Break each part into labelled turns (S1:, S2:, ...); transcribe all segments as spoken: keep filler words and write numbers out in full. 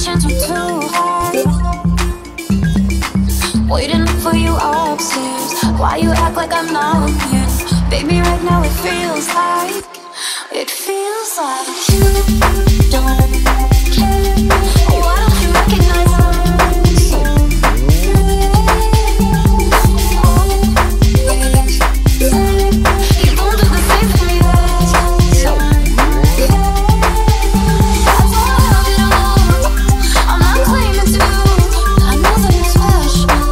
S1: ambitions were too high. Waiting for you upstairs. Why you act like I'm not here? Baby, right now it feels like, it feels like you don't care. Why don't you recognize I'm so you won't do the same for me, that's so that's all I have it all. I'm not claiming to, I know that you're special,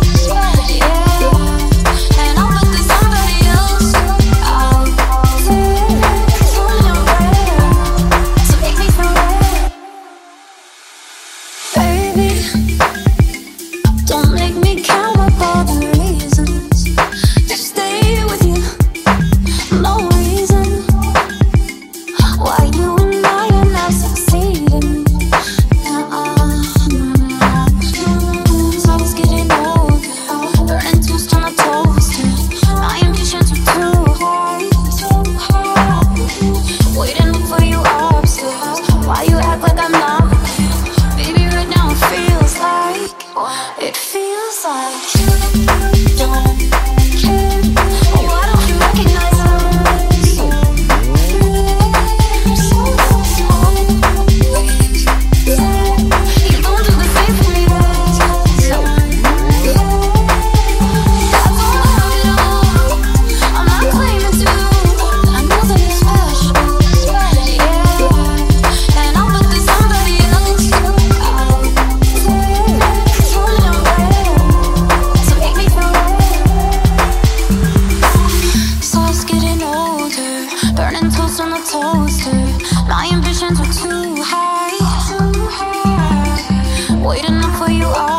S1: yeah. And I'll bet there's somebody else out there. Totally unfair, so make me feel bad. Baby, don't make me count up all the reasons to stay with you. No reason why you and I are not succeeding. Uh-uh. So I was getting older, burning toast on a toaster. My ambitions were too high, too high. Waiting for you upstairs. Why you act like I'm not here? Baby, right now it feels like, it feels like you don't care. Why don't you recognize I'm so so so you won't do the same for me, that's so that's all I have it all. I'm not claiming to, I know that you're special, yeah. And I'll bet there's somebody else out there. Totally unfair, so make me feel bad. So I was getting older, burning toast on the toaster. My ambitions were too high, too high. Waiting up for you all